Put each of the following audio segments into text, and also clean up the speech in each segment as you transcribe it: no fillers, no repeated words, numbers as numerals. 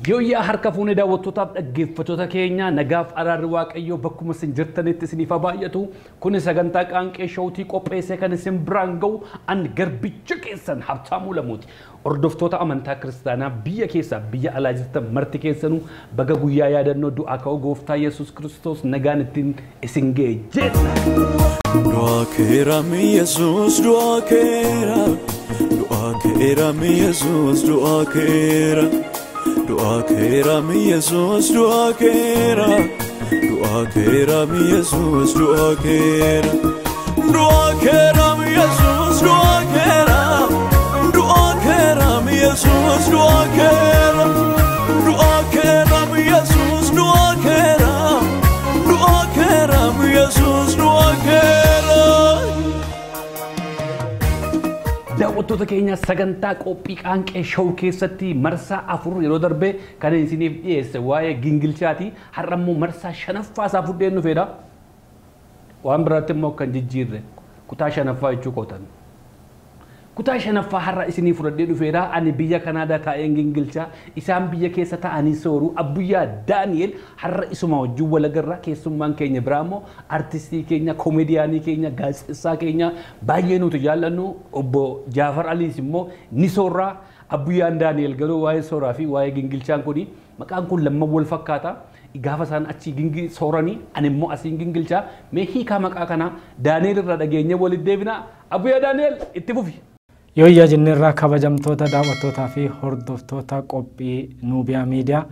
Yoyyaa harka fuunee daawwattootaaf dhaggeeffattoota keenya nagaaf araarri waaqayyoo bakkuma isin jirtanitti isiniif baay'atu kun sagantaa qaanqee showtii qopheessee kan isin biraan ga'u an garbicha keessan Habtaamuu Lamuuti. Hordoftoota amantaa kiristaanaa biyya keessaa biyya alaa jirtan marti keessanuu baga guyyaa yaadannoo du'aa ka'uu gooftaa Yesuus Kiristoos nagaan ittiin isin ga'e jenna. Du'aa keera mi Yesuus du'aa keera mi Yesuus du'aa keera. Du'a kera mi Jesus, du'a kera mi Jesus, du'a kera mi Jesus, du'a kera mi Jesus, du'a kera mi Jesus, du'a kera mi Jesus, du'a kera. Daawwattoota keenya sagantaa qophii qaanqee show keessatti marsaa afur yeroo darbe kan isiniif dhiyeesse waa'ee gingilchaati har'a immoo marsaa shanaffaa isaa fudheen dhufeedha. Waan biraatti immoo kan jijjiirre kutaa shanaffaa jechuu kootan. Kutaa shanaffaa har'a isiniif fudhadhee dhufeedha. Ani biyya Kanaadaa taa'een gingilchaa isaan biyya keessa taa'anii sooru Abbuyyaa Daani'el har'a isuma wajjin wal agarra. Keessummaan keenya biraa immoo artistii keenya komeediyaanii keenya gaazexessaa keenya baay'ee nuti jaallannu obbo Jaafar Aliis immoo ni soorraa. Abbuyyaan Daani'el garuu waa'ee sooraa fi waa'ee gingilchaan kuni maqaan kun lamma wal fakkaata. Gaafa isaan achi gingil sooranii ani immoo asiin gingilchaa mee hiikaa maqaa kana Daani'el irraa dhageenye walitti deebina. Abbuyyaa Daani'el itti fufi. Yoyyaa jenneerraa kabajamtoota daawwattootaa fi hordoftoota qophii Nuubiyaa Miidiyaa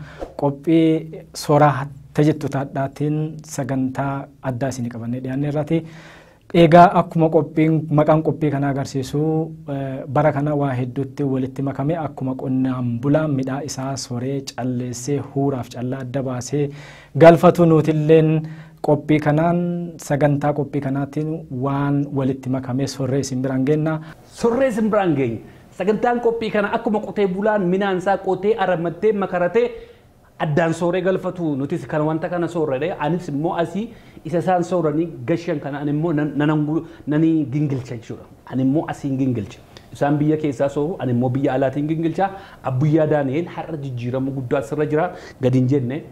qophii sooraa tajaajilootaatiin sagantaa addaa isinii qabannee dhiyaanneerraati. Egaa akkuma qophiin maqaan qophii kana agarsiisu bara kana waa hedduutti walitti makame akkuma qonnaan bulaan midhaa isaa sooree calleessee huuraaf callaa adda baasee galfatu nutilleen qophii kanaan sagantaa qophii kanaatiin waan walitti makame soorree isin biraan geenna. Soorree isin biraan geenya. Sagantaan qophii kana akkuma qotee bulaan midhaan isaa qotee aramattee makaratee addaan sooree galfatu nutis kan wanta kana soorree anis immoo asii isa isaan sooranii gashan kana ani immoo nani gingilcha jechuudha. Ani immoo asiin gingilcha. Isaan biyya keessaa sooru ani immoo biyya alaatiin gingilcha. Abbuyyaa Daani'el har'a jijjiirama guddaa sirra jira gadi hin jenne.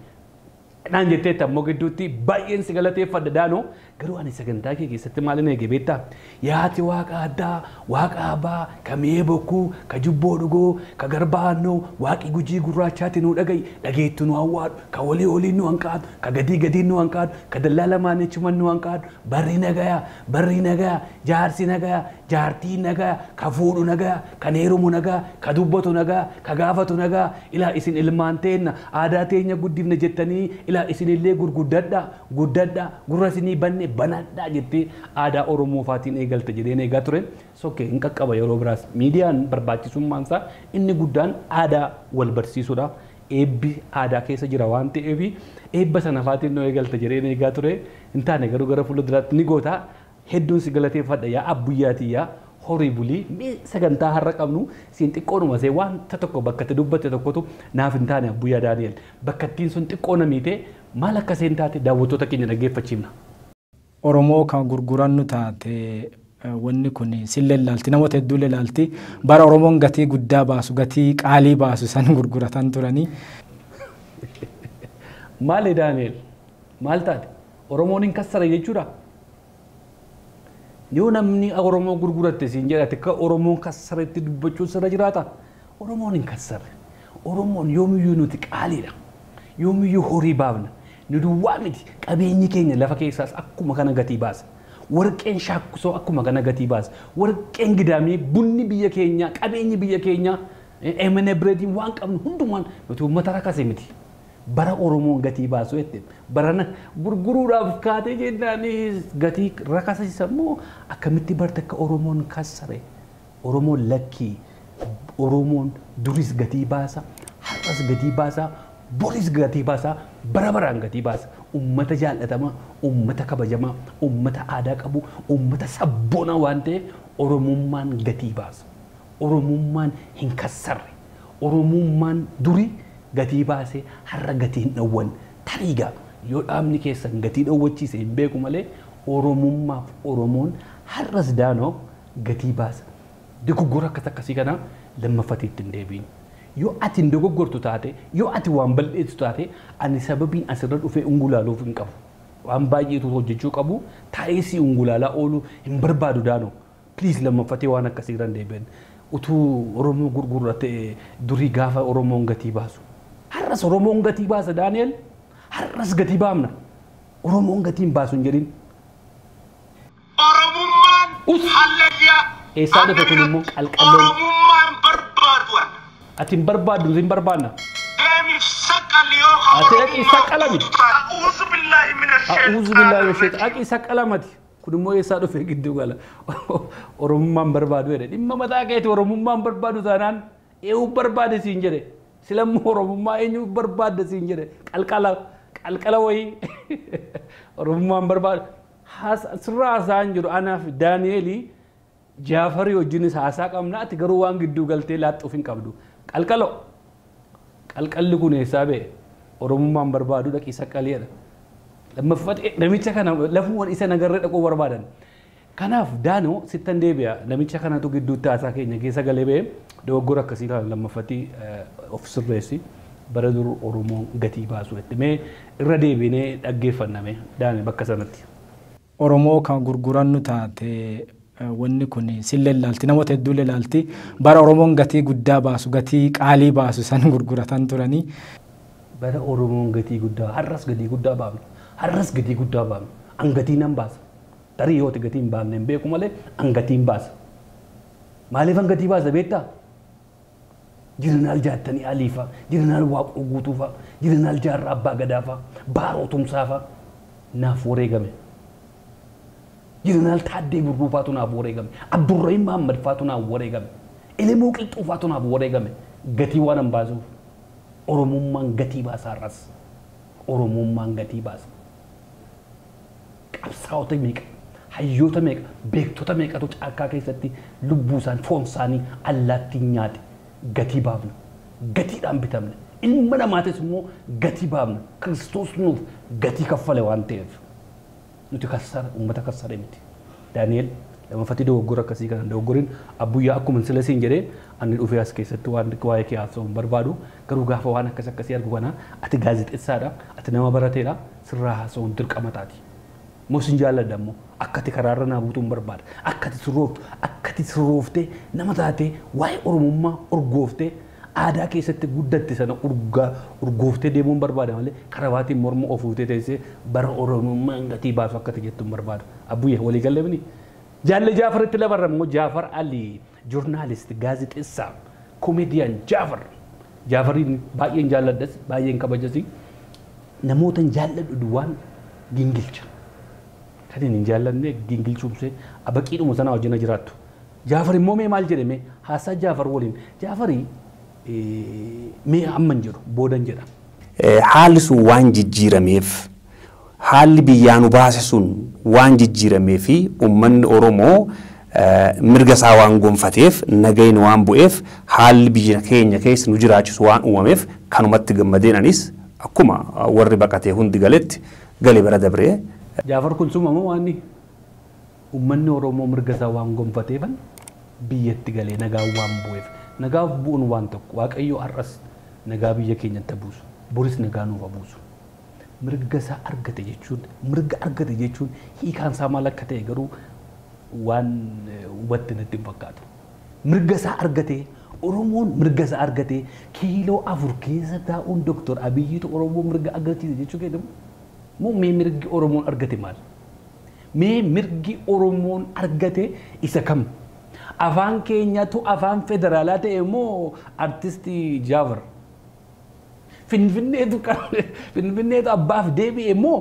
Naan jettee tammoo gidduutti baay'een si galateeffadha daanoo garuu ani sagantaa kee keessatti maalin eege beektaa yaati waaqa addaa waaqa abbaa ka mi'ee bokkuu ka jubboo dhugoo ka garbaannoo waaqi gujii gurraachaatti nu dhageettu nu hawwaadhu ka olii nu hanqaadhu ka gadii nu hanqaadhu ka dallaa lamaan jechuman nu hanqaadhu barri nagayaa jaarsi nagayaa jaartii nagayaa ka fuudhu nagayaa ka heerumu nagayaa ka dubbatu nagayaa ka gaafatu nagayaa ilaa isin ilmaan teenna aadaa teenya guddifna jettanii isinillee guddadha gurra isinii banadha jettee aadaa Oromoo faatiin eegalte jedheen eegaa ture. Sokkee hin qaqqaba yeroo biraas miidiyaan barbaachisummaan isaa inni guddaan aadaa wal barsiisuudha. Eebbi aadaa keessa jira waan ta'eef eebba sana faatiin nu eegalte jedheen eegaa ture. Hin taane garuu gara fuulduraatti ni goota. Hedduun si galateeffadha yaa Abbuyyaatii yaa horii bulii sagantaa har'a qabnu siin xiqqoonuma see wanta tokko bakka itti dubbatte tokkotu naaf hin taane Abbuyyaa Daani'el bakka ittiin sun xiqqoona miite maal akka seen taate daawwattoota keenya dhaggeeffachiifna. Oromoo kan gurgurannu taate wanni kun sillee ilaalti namoota hedduu ilaalti bara Oromoon gatii guddaa baasu gatii qaalii baasu san gurguratan turanii. Maali Daani'el maal taate Oromoon hin kassare jechuudha. Yoo namni Oromoo gurguratte siin jedhate ka Oromoon kassaretti dubbachuun sirra jiraata. Oromoon hin kassarre. Oromoon yoomiyyuu nuti qaaliidha. Yoomiyyuu horii baafna. Nu duwwaa miti qabeenyi keenya lafa keessaas akkuma kana gatii baasa. Warqeen shaakkusoo akkuma kana gatii baasa. Warqeen gidaamee bunni biyya keenya qabeenyi biyya keenya emene bireediin waan qabnu hundumaan nuti uummata rakkasee miti. Bara Oromoon gatii baasu jettee barana gurguruudhaaf kaatee jennaan gatii rakkasiisa immoo akkamitti barte akka Oromoon kassare Oromoon lakkii Oromoon duris gatii baasa har'as gatii baasa boris gatii baasa bara baraan gatii baasa uummata jaallatamaa uummata kabajamaa uummata aadaa qabu uummata sabboonaa waan ta'eef Oromummaan gatii baasa Oromummaan hin kassarre Oromummaan durii gatii baasee har'a gatiin dhawwan tariigaa yoo dhaabni keessan gatii dhawwachiise hin beeku malee Oromummaaf Oromoon har'as daanoo gatii baasa. Dogoggora akkasii kana lammaffatti hin deebiin. yoo ati hin dogoggortu taate yoo ati waan bal'eetu taate ani sababiin asirra dhufee ungulaaluuf hin qabu waan baay'eetu hojjechuu qabu taa'ee si ungulaalaa oolu hin barbaadu daanoo please lammaffatee waan akkasii irra deebi'an utuu Oromoo gurgurra ta'e durii gaafa Oromoon gatii baasu har'as Oromoon gatii baasa Daani'el har'as gatii baamna Oromoon gatiin baasu hin jedhin Oromummaan hallayyaa eessaa dhufe kun immoo qalqalloon Oromummaan barbaadu ati hin barbaaddu hin barbaanna deemiif saqqaliyoo ati dhaqii saqqalami a'uuzu billaahi minash a'uuzu billaahi minash shaytaan dhaqii saqqalamati kun immoo eessaa dhufe gidduu gala Oromummaan barbaadu jedhe dhimma mataa keetii Oromummaan barbaadu taanaan eenyu barbaade siin jedhe silammoo Oromummaa eenyu barbaadde siin jedhe qalqala wayii Oromummaan barbaadu sirraa haasaan jiru anaaf Daani'elii Jaafarii wajjinis haasaa qabna ati garuu waan gidduu galtee laaxxuuf hin qabdu qalqalli kun eessaa ba'e Oromummaan barbaadu dhaqii saqqaleedha lammaffate namicha kana lafuun isa nagarree dhaquu barbaadan kanaaf Daanoo sittan deebi'a namicha kanatu gidduutti haasaa keenya keessa galee ba'e dogoggora akkasii kana lammaffatti of sirreessi bara dur Oromoon gatii baasu mee irra deebinee dhaggeeffanname Daane bakka sanatti Oromoo kan gurgurannu taate wanni kun sille laalti namoota hedduu laalti bara Oromoon gatii guddaa baasu gatii qaalii baasu san gurguratan turanii bara Oromoon gatii guddaa har'as gatii guddaa baafna har'as gatii guddaa baafna angatii nan baasa tarii yooti gatii hin baafne hin beeku malee angatiin baasa maaliif angatii baasa beektaa jirinaal jaattanii aliifa jirinaal waaqoo guutuufa jirinaal jaarraa abbaa gadaafa baaroo tumsaafa naaf wareegame jirinaal taaddee burruufaatu naaf wareegame Abdurrahim Muhammad faatu naaf wareegame Elemoo Qilxuufaatu naaf wareegame gatii waan hin baasuuf Oromummaan gatii baasa har'as Oromummaan gatii baasa qabsaa'ota meeqa hayyoota meeqa beektota meeqatu caakkaa keessatti lubbuu isaan foon isaanii allaattiin nyaate gatii baafna gatiidhaan bitamne ilma namaatis immoo gatii baafna Kiristoos nuuf gatii kaffale waan ta'eef nuti kassara uummata kassare miti Daani'el lammaffatti dogoggora akkasii kana dogoggorin abbuyyaa akkuma sila siin jedhee ani dhufee as keessatti waan waa'ee kee haasa'uun barbaadu garuu gaafa waan akkasii argu kana ati gaazexeessaadha ati nama barateedha sirraa haasa'uun dirqama taati moosin jaalladha immoo akkati karaarra naa buutuun barbaada akkati sirrooftee nama taatee waa'ee Oromummaa urgooftee aadaa keessatti guddatte sana urgooftee deemuun barbaada malee karabaatiin morma ofuutee teessee bara Oromummaan gatii baasu akkati jettuun barbaadu abbuyya walii galleemni jaalle Jaafaritti labarra immoo Jaafar Ali joornaalisti gaazexeessaa komeediyaan Jaafariin baay'een jaalladhas baay'een kabajasi namootan jaalladhu waan gingilcha kan hin jaallanne gingilchumsee abaqiidhuma sana wajjin jiraattu Jaafar immoo mee maal jedhame haasaa Jaafar waliin Jaafarii mee amman jedhu boodan jedha haalli sun waan jijjiirameef haalli biyyaanu baase sun waan jijjiiramee fi uummanni Oromoo mirga isaa waan gonfateef nagayni waan bu'eef haalli biyya keenya keessa nu jiraachisu waan uumameef kanumatti gammadeenanis akkuma warri baqatee hundi galetti galee bara dabree Jaafar kun sumama waan uummanni Oromoo mirga isaa waan gonfateefan biyyatti galee nagaa waan bu'eef nagaaf bu'uun waan tokko Waaqayyo har'as nagaa biyya keenyatti buusu boris nagaa nuuf buusu mirga isaa argate jechuun hiikaan isaa maal akka ta'e garuu waan hubatti natti hin fakkaatu mirga isaa argate Oromoon mirga isaa argate kiiloo 4 keessa taa'uun Dr. Abiyyiitu Oromoo mirga argate jechuu keedamu moo mee mirgi Oromoon argate maal mee mirgi Oromoon argate isa kam afaan keenyatu afaan federaalaa ta'e moo artistii Jaafar Finfinneetu abbaaf deebi'e moo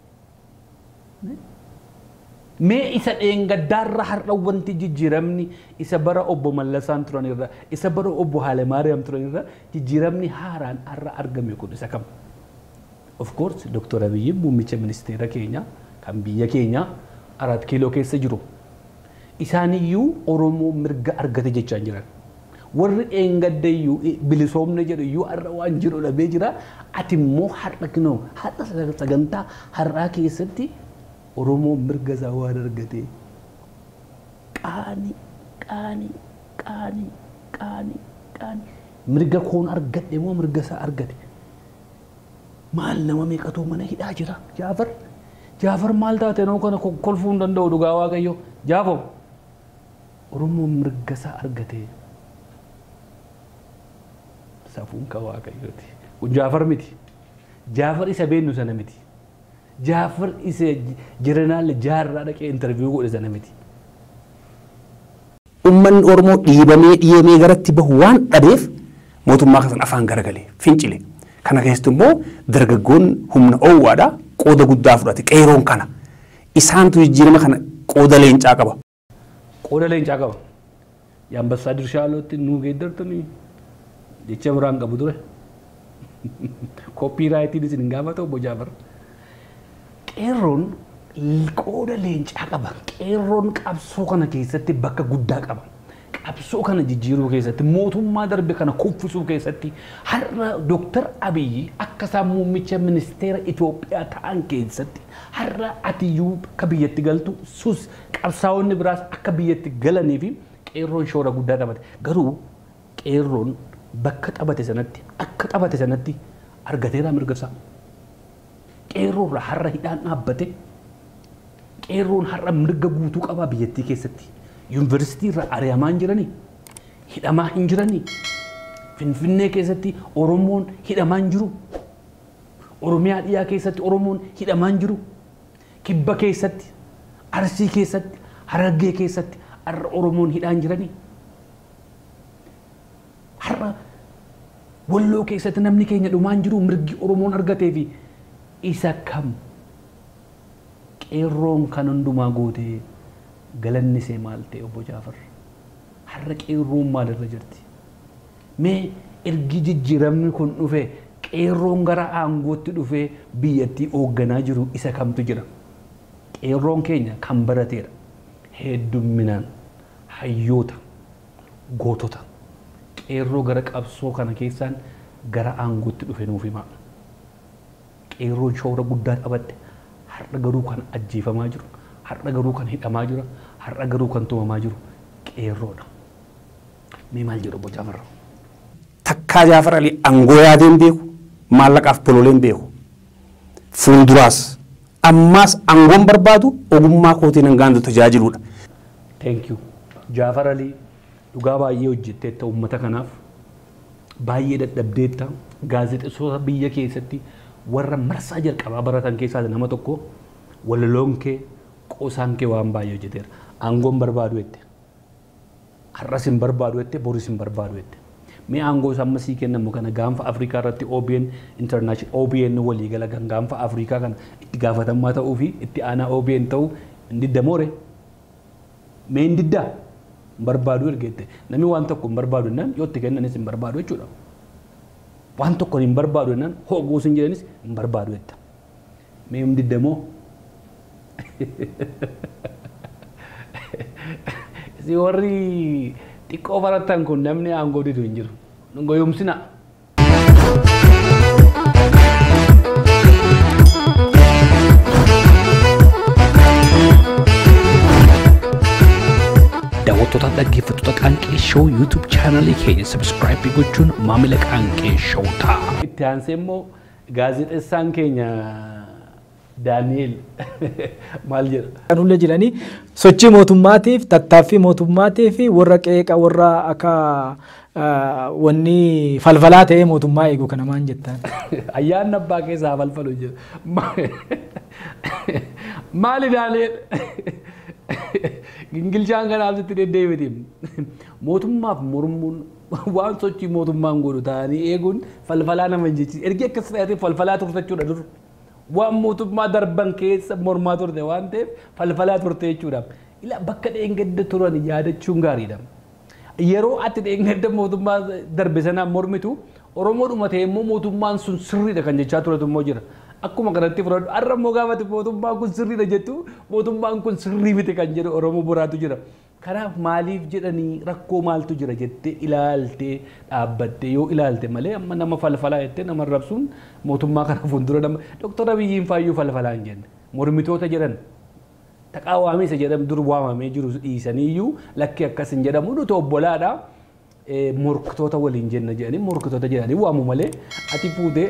mee isa dheengaddaarra har'a wanti jijjiiramni isa bara obbo Mallasaan turanirra isa bara obbo Haalemaariyaam turanirra jijjiiramni haaraan har'a argame kun isa kam of course Dr. Abiyyi muummicha ministeera keenya kan biyya keenya 4 kiiloo keessa jiru isaaniyyuu Oromoo mirga argate jechaa jiran warri dheengaddayyuu bilisoomne jedhayyuu har'a waan jiru dhabee jira ati immoo har'a kinoo har'a sagantaa har'aa keessatti Oromoo mirga isaa waan argate qaanii mirga koon argadhe moo mirga isaa argate maal nama meeqatu mana hidhaa jira Jaafar maal taate noo kana kolfuu hin danda'u dhugaa Waaqayyo Jaafo Oromoo mirga isaa argate safuun ka Waaqayyooti kun Jaafar miti Jaafar isa beennu sana miti Jaafar isa jeneraal jaarraa dhaqee interview godhe sana miti Ummanni Oromoo dhiibamee garatti bahu waan dhabeef mootummaa kasan afaan garagalee fincile kana keessatti immoo dargaggoon humna owwaadha qooda guddaa fudhate qeeroon kana isaantu jijjiirama kana qooda leencaa qaba Yaambassaa Dirshaalootti nuu geeddartanii jecha biraan qabu ture kooppiiraayitiin isin hin gaafata obbo Jaafar qeerroon qooda leencaa qaba qeerroon qabsoo kana keessatti bakka guddaa qaba qabsoo kana jijjiiruu keessatti mootummaa darbe kana kuffisuu keessatti har'a Dr. Abiyyi akka isaan muummicha ministeera Itoophiyaa ta'an keessatti har'a atiyyuu akka biyyatti galtu sus qabsaa'onni biraas akka biyyatti galanii fi qeerroon shoora guddaa taphate garuu qeerroon bakka taphate sanatti akka taphate sanatti argateera mirga isaa qeerroon har'a hidhaan dhaabbate qeerroon har'a mirga guutuu qaba biyyattii keessatti yuunivarsiitii irraa ari'amaa hin jiranii hidhamaa hin jiranii Finfinnee keessatti Oromoon hidhamaa hin jiru Oromiyaa dhiyaa keessatti Oromoon hidhamaa hin jiru Kibba keessatti Arsii keessatti Harargee keessatti har'a Oromoon hidhaa hin jiranii har'a Walloo keessatti namni keenya dhumaa hin jiru mirgi Oromoon argatee fi isa kam qeerroon kan hundumaa gootee galanni see maal ta'e obbo Jaafar har'a qeerroon maalirra jirti mee ergi jijjiiramni kun dhufe qeerroon gara aangootti dhufe biyyattii hoogganaa jiru isa kamtu jira qeerroon keenya kan barateera heddumminaan hayyoota gootota qeerroo gara qabsoo kana keessaan gara aangootti dhufe nuuf himaa qeerroon shoora guddaa qabatte har'a garuu kan ajjeefamaa jiru har'a garuu kan hidhamaa jiru har'a garuu kan tumamaa jiru qeerroodha mee maal jedhu obbo Jaafar takkaa Jaafar Ali aangoo yaadeen beeku maallaqaaf pololeen beeku fuulduraas ammaas aangoon barbaadu ogummaa kootiin hangaan tajaajiluudha. Thank you Jaafar Ali dhugaa baay'ee hojjetteetta uummata kanaaf baay'ee dadhabdeetta gaazexeessota biyya keessatti warra marsaa jalqabaa baratan keessaa nama tokko walaloon kee qoosaan kee waan baay'ee hojjeteera aangoon barbaadu jette har'as hin barbaadu jette boris hin barbaadu jette mee aangoo amma sii kennamu kana gaanfa Afrikaa irratti OBN international OBN walii gala gaanfa Afrikaa kana itti gaafatamaa ta'uu fi itti aanaa OBN ta'uu hin diddamoore mee hin diddaa barbaadu ergeette namni waan tokko hin barbaadu jennaan yoo itti kennanis hin barbaadu jechuudha waan tokko hin barbaadu jennaan hooguu sin jedhanis hin barbaadu jetta mee hin diddamoo si warri xiqqoo baratan kun namni aangoo didu hin jiru goyoomsina daawwattoota dhaggeeffattoota Qaanqee Show YouTube channelii keenya subscribe gochuun maamila Qaanqee Show ta'a. Itti aansee immoo gaazexeessaan keenya Daani'eel maal jedha? Kan ulle jiranii sochii mootummaatiif tattaaffii mootummaatiif warra qeeqa warra akka wanni falfalaa ta'ee mootummaa eegu kana maan jettaan? Ayyaanni abbaa keessaa falfalu jira. Maali Daani'eel? Gingilchaan kanaaf sitti deddeebiti mootummaaf mormuun waan sochii mootummaan godhu ta'anii eeguun falfalaa nama hin jechi ergi akkas ta'eef falfalaa turtachuudha dur waan mootummaa darban keessa mormaa turte waan ta'eef falfalaa turte jechuudha ila bakka dheengadda turan yaadachuun gaariidha yeroo ati dheengadda mootummaa darbe sanaan mormitu Oromoo dhumate immoo mootummaan sun sirriidha kan jechaa turetu immoo jira akkuma kanatti fudhadhu har'a immoo gaafate mootummaan kun sirriidha jettu mootummaan kun sirrii miti kan jedhu Oromoo buraatu jira kanaaf maaliif jedhanii rakkoo maaltu jira jettee ilaaltee dhaabbattee yoo ilaalte malee amma nama falfalaa jettee nama rabsuun mootummaa kana fuuldura nama Dr. Abiyyiin faayyuu falfalaa hin jenne mormitoota jedhan taqaa waamisa jedhamu dur waamamee jiru dhiisaniiyyuu lakkii akkas hin jedhamu nuti obbolaadha morkitoota waliin jenna jedhanii morkitoota jedhanii waamu malee ati fuutee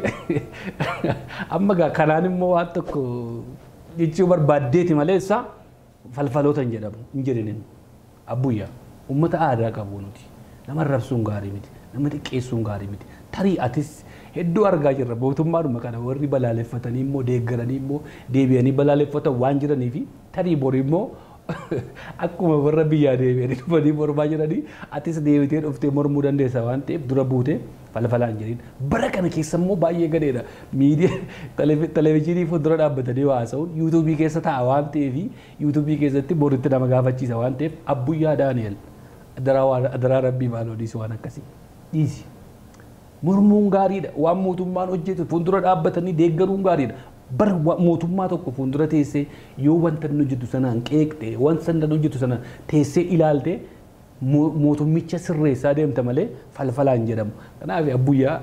amma gaa kanaan immoo waan tokko jechuu barbaaddeeti malee isaa falfaloota hin jedhamu hin jedhinin abbuyyaa ummata aadaa qabu nuti nama rabsuun gaarii miti nama xiqqeessuun gaarii miti tarii atis hedduu argaa jirra mootummaadhuma kana warri balaaleffatanii immoo deeggaranii immoo deebi'anii balaaleffatan waan jiraniifi tarii bori immoo akkuma warra biyyaa deebi'anii dhufanii mormaa jiranii atis deebitee dhuftee mormuu dandeessa waan ta'eef dura buutee falfalaa hin jedhin bara kana keessa immoo baay'ee gadeedha miidiyaa televezyiinii fuuldura dhaabbatanii haasa'uun yuutuubii keessa taa'a waan ta'eef yuutuubii keessatti boritti nama gaafachiisa waan ta'eef abbuyyaa daani'el adaraa rabbii maal dhiisi waan akkasii dhiisi. Mormuun gaariidha waan mootummaan hojjetu fuuldura dhaabbatanii deeggaruun gaariidha. Bara mootummaa tokko fuuldura teessee yoo wanta inni hojjetu sanaan qeeqxee wanta inni hojjetu sana teessee ilaalte mootummicha sirreessaa deemta malee falfalaan jedhamu. Kanaaf abbuyyaa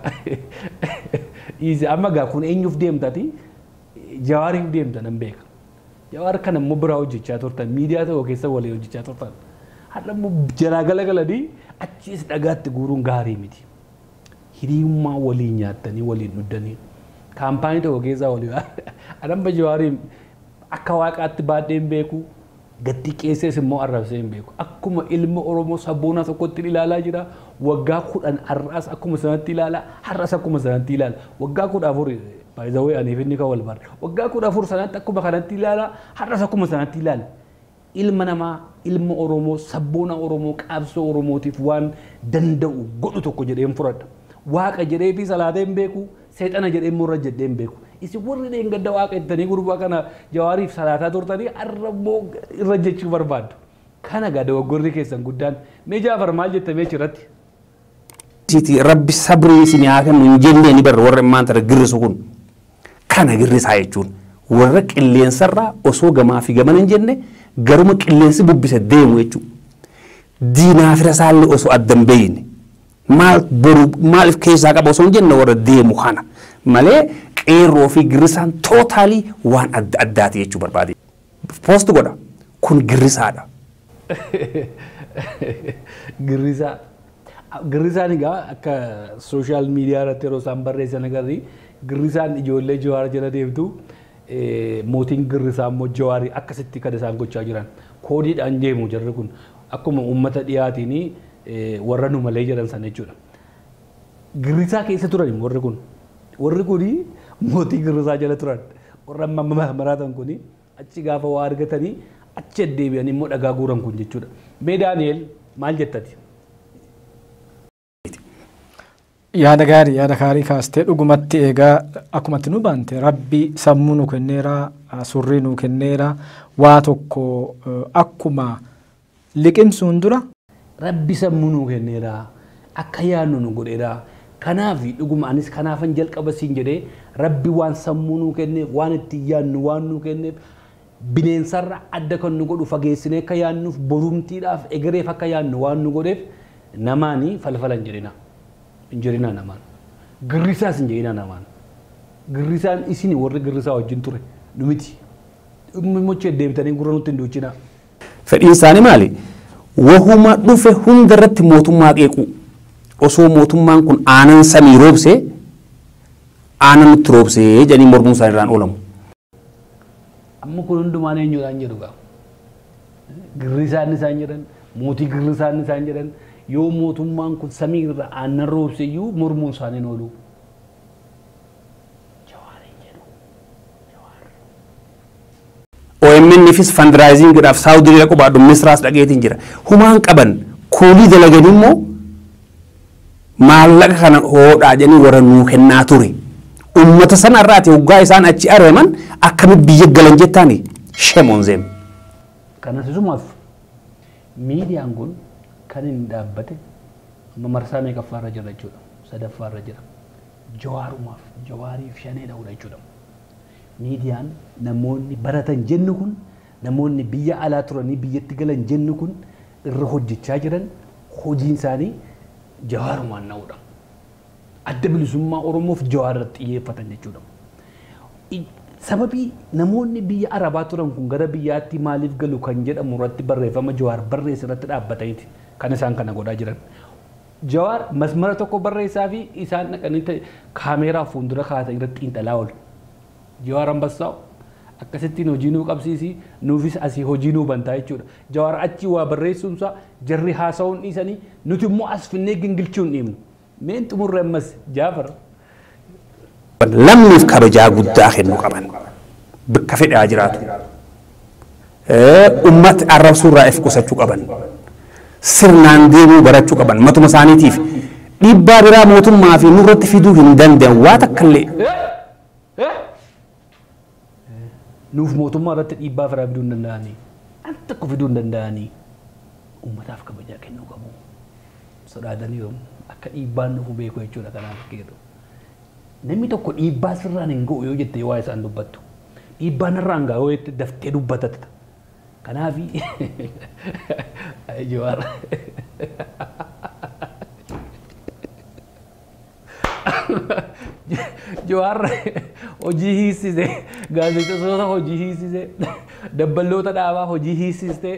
dhiisi amma gaa kun eenyuuf deemtati jawaariif deemta nan beeka. Jawaar kana immoo biraa hojjechaa turtan miidiyaa tokko keessa walii hojjechaa turtan. Har'a immoo jalaa galagalanii achiis dhagaatti guuruun gaarii miti. Hiriyummaa waliin nyaatanii waliin dhuddanii kaampaanii tokko keessaa waliin adamba jawaariin akka waaqaatti baadheen beeku gatti qeessees immoo arrabsee hin beeku akkuma ilma Oromoo sabboonaa tokkotti ilaalaa jira waggaa 10 har'as akkuma sanatti ilaala har'as akkuma sanatti ilaala waggaa 14 baay'ee aniif inni kan wal barra waggaa 14 sanatti akkuma kanatti ilaala har'as akkuma sanatti ilaala ilma namaa ilma Oromoo sabboonaa Oromoo qaabsoo Oromootiif waan danda'u godhu tokko jedheen furadha. Waaqa jedhee fi salaatee hin beeku seexana jedhee murra jedhee hin beeku isin warri dheengadda waaqa ittanii gurbaa kana jawaariif salaataa turtanii arrabmoo irra jechuu barbaaddu kana gada waggorri keessan guddaan mee Jaafar maal jettamee jirratti. Rabbi sabrii isin haa kennu hin jennee ni barra warra immaan tara girrisu kun kana girrisaa jechuun warra qilleensarraa osoo gamaa fi gamana hin jenne garuma qilleensi bubbise deemu jechuudha. Diinaa fira isaallee osoo adda hin beeyne. Maaliif keessaa qaba osoo hin jenne warra deemu kana malee qeerroo fi girrisaan tootaalii waan adda addaati jechuu barbaade. Poost godha kun girrisaadha. Girrisaan egaa akka sooshaal miidiyaa irratti yeroo isaan barreessan agarri girrisaan ijoollee Jawaar jala deemtu mootiin girrisaa immoo Jawaarii akkasitti kan isaan gochaa jiran koodiidhaan deemu jarri kun akkuma uummata dhiyaatiin warra nu malee jedhan sana jechuudha. Girrisaa keessa turan warri kun mootii girrisaa jala turan warra maraatan kun achi gaafa waa argatanii achi deebi'anii immoo dhagaa guuran kun jechuudha. Mee Daani'el maal jettati? Yaada gaarii kaastee dhugumatti egaa akkumatti nu baante rabbi sammuu nu kenneera surrii nu kenneera waa tokko akkuma liqimsuun dura Rabbi sammuu nu kenneera akka yaadnu nu godheera kanaaf dhuguma anis kanaafan jalqaba siin jedhee rabbi waan sammuu nu kenneef waan itti yaadnu waan nu kenneef bineensarra adda kan nu godhu fageessinee akka yaadnuuf borumtiidhaaf egereef akka yaadnu waan nu godheef namaanii falfalan jedhina namaan girrisaas hin jedhina namaan girrisaan isin warri girrisaa wajjin ture nu miti mochee deebitanii gurra nutti hin duuchina. Fedhiin isaanii maali? Wahuma dhufe hunda irratti mootummaa qeequ osoo mootummaan kun aanan samii roobsee aanan nutti roobsee jedhanii mormuun isaan irraan oolamu. Amma kun hundumaan eenyuudhaan jedhu gaa girrisaan isaan jedhan mootii girrisaan isaan jedhan yoo mootummaan kun samii irra aannan roobse iyyuu mormuun isaaniin oolu. OMN'fis fundraisingidhaaf Saawudii dhaqu baadhu Misraas dhaqeetiin jira. Humaan qaban kuulii dalaganii immoo maallaqa kana hoodhaa jedhanii warra nuu kennaa ture. Uummata sana irraati hoggaa isaan achi ari'aman akkamitti biyya galan jettaani sheemoon zeem. Kanas isumaaf miidiyaan kun kan inni dhaabbate amma marsaa meeqaffaarra jira jechuudha. Sadaffaarra jira. Jawaarumaaf jawaariif shanee dha'uudha jechuudha. Miidiyaan namoonni baratan jennu kun namoonni biyya alaa turanii biyyatti galan jennu kun irra hojjechaa jiran hojiin isaanii jawaarumaan na'uudha. Adda bilisummaa Oromoof jawaar irratti xiyyeeffatan jechuudha. Sababii namoonni biyya Arabaa turan kun gara biyyaatti maaliif galu kan jedhamu irratti barreeffama jawaar barreesse irratti dhaabbataniiti kan isaan kana godhaa jiran. Jawaar masmara tokko barreessaa fi isaan dhaqanii kaameeraa fuuldura kaasa irratti xiinxalaa oolu. Jawaar Ambassaa akkasittiin hojii nuu qabsiisi nuufis asii hojii nuu bantaa jechuudha. Jawaar achi waa barreessuunsa jarri haasa'uun dhiisanii nuti immoo as finnee gingilchuun dhiibnu. Meen xumurre ammas Jaafar. Lammiif kabajaa guddaa kennu qaban. Bakka fedhaa jiraatu. Ummata arrabsuurraa if qusachuu qaban. Sirnaan deemuu barachuu qaban matuma isaaniitiif dhiibbaa biraa mootummaa fi nurratti fiduu hin danda'an waa takkallee. Nuuf mootummaa irratti dhiibbaa biraa fiduu hin danda'anii an tokko fiduu hin danda'anii ummataaf kabajaa kennuu qabu. Sodaatanii akka dhiibbaan nuuf beeku jechuudha kanaaf keetu. Namni tokko dhiibbaa sirraan hin ga'u yoo jettee waa isaan dubbattu. Dhiibbaan irraan ga'u yoo jettee daftee dubbatata. Kanaafi Jawaar Jawaar hojii hiisise gaazexeessitoota hojii hiisise dabballoota dhaabaa hojii hiisiste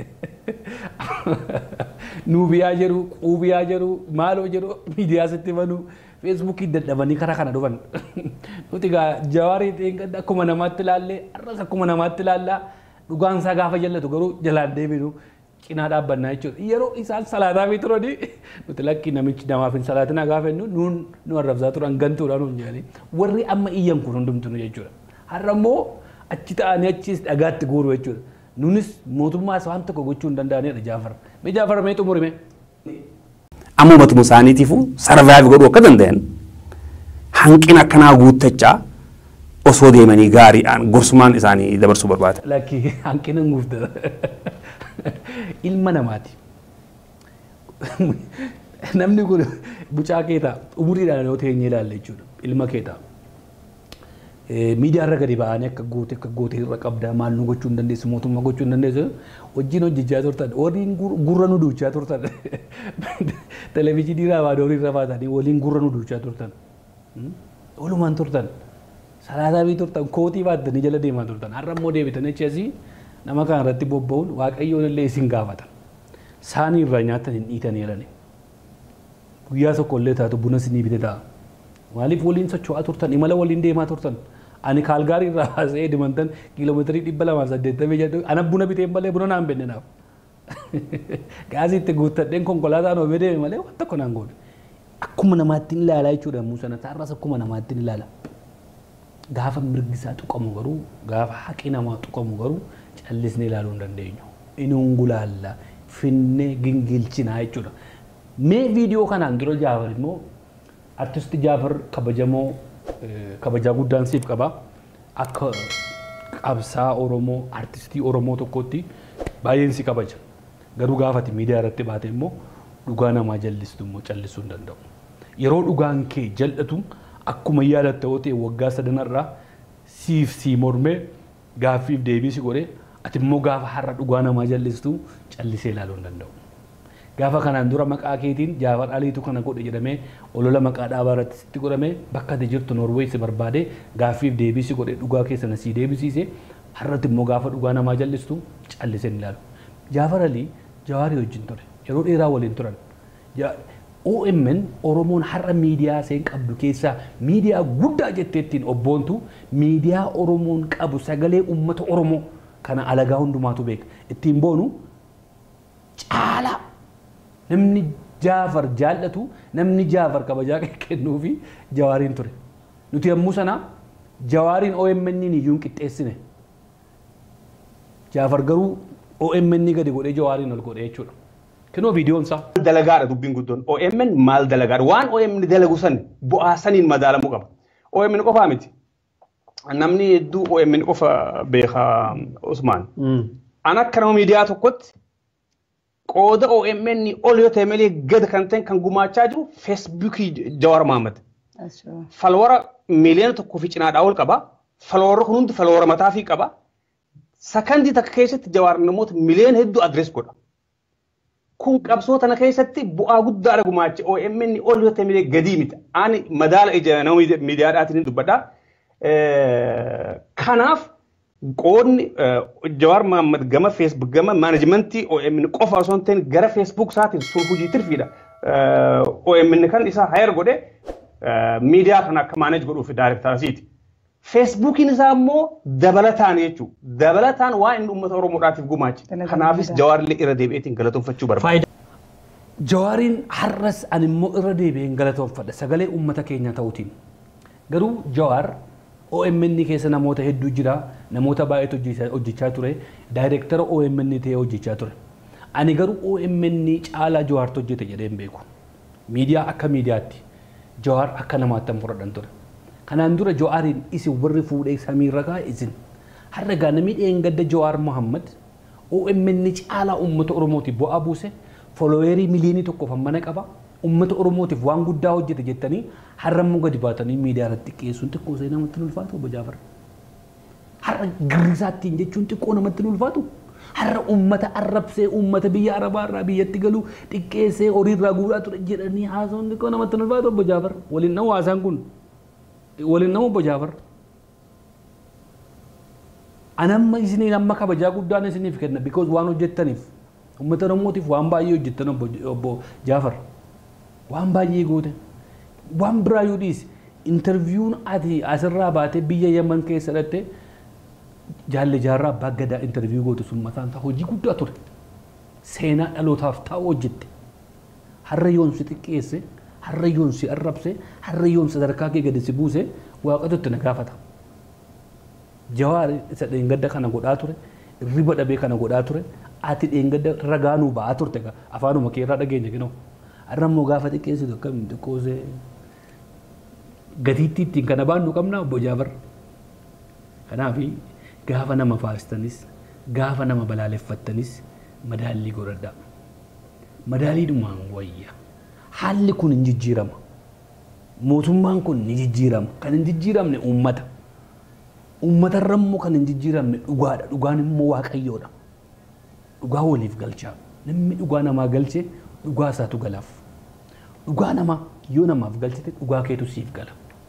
nuubiyaa jedhu quubiyaa jedhu maaloo jedhu miidiyaa sitti banuu feesbuukii dadhabanii karaa kana dhufan nuti Jawaarii akkuma namaatti ilaallee arras akkuma namaatti ilaallaa dhugaan isaa gaafa jallatu garuu jalaan deebinu cinaa dhaabbannaa jechuudha. Yeroo isaan salaataa fi turani nuti lakki namichi namaaf hin salaatinaa gaafa jennu nu arrabsaa turan gantuudhaan nuun jedhanii warri amma iyyan kun hundumtinu jechuudha. Har'a immoo achi ta'anii achis dhagaatti guuru jechuudha. Nunis mootummaas waan tokko gochuu hin danda'anidha Jaafar. Mee Jaafar mee xumurime? Amma matuma isaaniitiifuu sarvaayiv godhuu akka danda'an hanqina akkanaa guuttachaa osoo deemanii gaariidhaan gorsumaan isaanii dabarsuu barbaada. Lakki hanqina guuttata. Ilma namaati. Namni kun bucaa keetaa umuriidhaan yoo teenyee ilaalle jechuudha. Ilma keetaa. Miidiyaa irra gadi ba'anii akka gootee irra qabdaa maal nu gochuu hin dandeessu mootummaa gochuu hin dandeessu hojiin hojjechaa turtan waliin gurra nu duuchaa turtan televezyiinii raadiyoo irra baatanii waliin gurra nu duuchaa turtan. Walumaan turtan. Salaataa fi turtan kootii baattanii jala deemaa turtan. Har'a immoo deebitanii achi asii nama kana irratti bobba'uun waaqayyoon illee isin gaafatan. Saanii irraa nyaatan hin dhiitan jedhani. Guyyaa tokko illee taatu buna isinii bite ta'a. Maaliif waliin socho'aa turtan imala waliin deemaa turtan. Ani Kaalgaarii irraa haasa'ee deemantan kiiloomeetirii 280 ana buna biteen malee buna naan benne naaf. Gaazii itti guuttadheen konkolaataan oofee deeme malee waan tokko naan goone. Akkuma namaatti ilaalaa jechuudha Muusana taarras akkuma namaatti ilaala. Gaafa mirgisaa tuqamu garuu gaafa haqi namaa tuqamu garuu callisnee ilaaluu hin dandeenyu. Inuun gulaalla finnee gingilchinaa jechuudha. Mee viidiyoo kanaan dura Jaafar immoo artisti Jaafar kabajamoo kabajaa guddaan siif qaba. Akka qabsaa Oromoo artistii Oromoo tokkotti baay'een si kabaja. Garuu gaafati miidiyaa irratti baate immoo dhugaa namaa jallistu immoo callisuu hin danda'u. Yeroo dhugaan kee jal'atu akkuma yaadatta ta'ee waggaa 3 irraa siif si mormee gaaffiif deebii si godhee ati immoo gaafa har'a dhugaa namaa jallistu callisee ilaaluu hin danda'u. Gaafa kanaan dura maqaa keetiin Jaafar Aliitu kana godhe jedhamee olola maqaa dhaabaa irratti sitti godhamee bakka ati jirtu Noorweey si barbaade gaaffiif deebii si godhee dhugaa keessa na si deebisiise har'atti immoo gaafa dhugaa namaa jallistu callisee ilaalu. Jaafar Alii Jawaarii wajjin ture yeroo dheeraa waliin turan. OMN Oromoon har'a miidiyaa seen qabdu keessaa miidiyaa guddaa jetteettiin obboontu miidiyaa Oromoon qabu sagalee uummata Oromoo kana alagaa hundumaatu beeka. Ittiin boonu caalaa namni Jaafar jaallatu namni Jaafar kabajaa kennuu fi Jawaariin ture. Nuti yommuu sana Jawaariin OMN iyyuu qixxeessine. Jaafar garuu OMN gadi godhee Jawaariin ol godhee jechuudha. Kinoo viidiyoon isaa. Dalagaadha dubbiin guddoon. OMN maal dalagaadha? Waan OMN dalagu san bu'aa saniin madaalamuu qaba. OMN qofaa miti. Namni hedduu OMN qofa beeka Usmaan. An akka nama miidiyaa tokkotti qooda OMN ol yoo ta'e malee gad kan ta'e kan gumaachaa jiru Feesbuukii Jawaar Mahammad. Falwara miliyoona tokkoo fi cinaadhaa ol qaba. Falwara kun hundi falwara mataa fi qaba. Sakandii takka keessatti Jawaar namoota miliyoona hedduu adrees godha. Kun qabsoo tana keessatti bu'aa guddaa gumaache OMN ol yoo ta'e malee gadii miti. Ani madaala ija nama miidiyaadhaatiin dubbadha. Kanaaf qoodni Jawaar Mahammad gama Facebook gama maanajimentii OMN qofa osoo hin ta'in gara Facebook isaatiin sun hojii tirfiidha. OMN kan isa hire godhe miidiyaa kana akka manage godhuuf director asiiti. Facebookiin isaa immoo dabalataan jechuudha. Dabalataan waa inni uummata Oromoodhaatiif gumaache. Kanaafis Jawaarlee irra deebi'eetiin galatoonfachuu barbaada. Jawaariin har'as ani immoo irra deebi'een galatoonfadha sagalee uummata keenya ta'uutiin. Garuu Jawaar OMN keessa namoota hedduu jira, namoota baay'eetu hojjechaa ture, daayireektara OMN ta'ee hojjechaa ture. Ani garuu OMN caalaa Jawaartu hojjete jedhee hin beeku. Miidiyaa akka miidiyaatti Jawaar akka namaatti hin fudhadhan ture. Kanaan dura Jawaariin isin warri fuudhee samiirra kaa isin. Har'a gaa namni dheengadda Jawaar Muhammad OMN caalaa uummata Oromootiif bu'aa buuse, foloowerii miliyoonii tokkoof mana qaba. Uummata Oromootiif waan guddaa hojjete jettanii har'a immoo gadi baatanii miidiyaa irratti qeessuun xiqqoo see namatti ulfaatu obbo Jaafar. Har'a girrisaattiin jechuun xiqqoo namatti ulfaatu. Har'a uummata arrabsee uummata biyya Arabaa irraa biyyatti galu xiqqeessee horii irraa guuraa ture jedhanii haasawuun xiqqoo namatti ulfaatu obbo Jaafar. Waliin nama haasaan kun waliin nama obbo Jaafar. Anamma isiniin amma kabajaa guddaan isiniif kenna because waan hojjettaniif uummata Oromootiif waan baay'ee hojjettan obbo Jaafar. Waan baay'ee goote waan biraa yoo dhiise interviewun ati asirraa baatee biyya Yemen keessa dhatte jaalle jaarraa abbaa gadaa interview goote sun mataan isaa hojii guddaa ture. Seenaa dhalootaaf ta'u hojjette. Har'a yoonsi xiqqeesse, har'a yoonsi arrabse, har'a yoonsi sadarkaa kee gadi si buuse waaqatu itti na gaafata. Jawaar isa dheengadda kana godhaa ture, riba dhabee kana godhaa ture, ati dheengadda ragaanuu ba'aa turte afaanuma kee irraa dhageenya kennu. Har'a immoo gaafa xiqqeessitu akkamiin xiqqoosee gatiitti ittiin kana baannu qabna obbo Jaafar. Kanaaf gaafa nama faarstanis gaafa nama balaaleffattanis madaallii godhadhaa. Madaalii dhumaan wayya. Haalli kun hin jijjiirama. Mootummaan kun ni jijjiirama. Kan hin jijjiiramne uummata. Uummata irra immoo kan hin jijjiiramne dhugaadha. Dhugaan immoo waaqayyoodha. Dhugaa waliif galchaa. Namni dhugaa namaa galche dhugaa isaatu galaaf. Dhugaa namaa yoo namaaf galchite dhugaa keetu siif gala.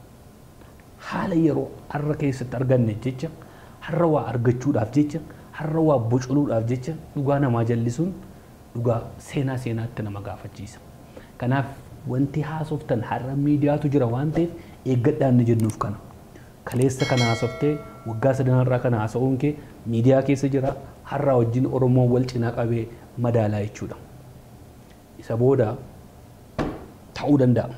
Haala yeroo har'a keessatti arganne jecha har'a waa argachuudhaaf jecha har'a waa bocoluudhaaf jecha dhugaa namaa jallisuun dhugaa seenaatti nama gaafachiisa. Kanaaf wanti haasoftan har'a miidiyaatu jira waan ta'eef eeggadhaan ni jennuuf kana. Kaleessa kana haasoftee waggaa 3 irraa kana haasa'uun kee miidiyaa keessa jira har'a wajjin Oromoon wal cinaa qabee madaalaa jechuudha. Isa booda ta'uu danda'a.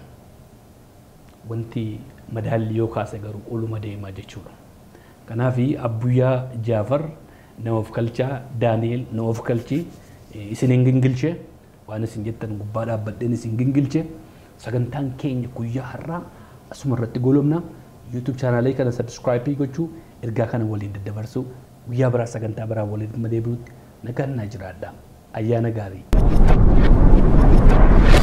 Wanti madaalli yoo kaase garuu oluma deemaa jechuudha. Kanaaf Abbuyyaa Jaafar nama of kalchaa Daani'eel nama of kalchii isin hin gingilchee waan isin jettan gubbaa dhaabbadheen isin gingilchee sagantaan keenya guyyaa har'aa asuma irratti golomna YouTube chaanaalii kana subscribe gochuu ergaa kana waliin daddabarsuu guyyaa biraa sagantaa biraa waliin deebi'utti nagaan naa jiraadhaa ayyaana gaarii.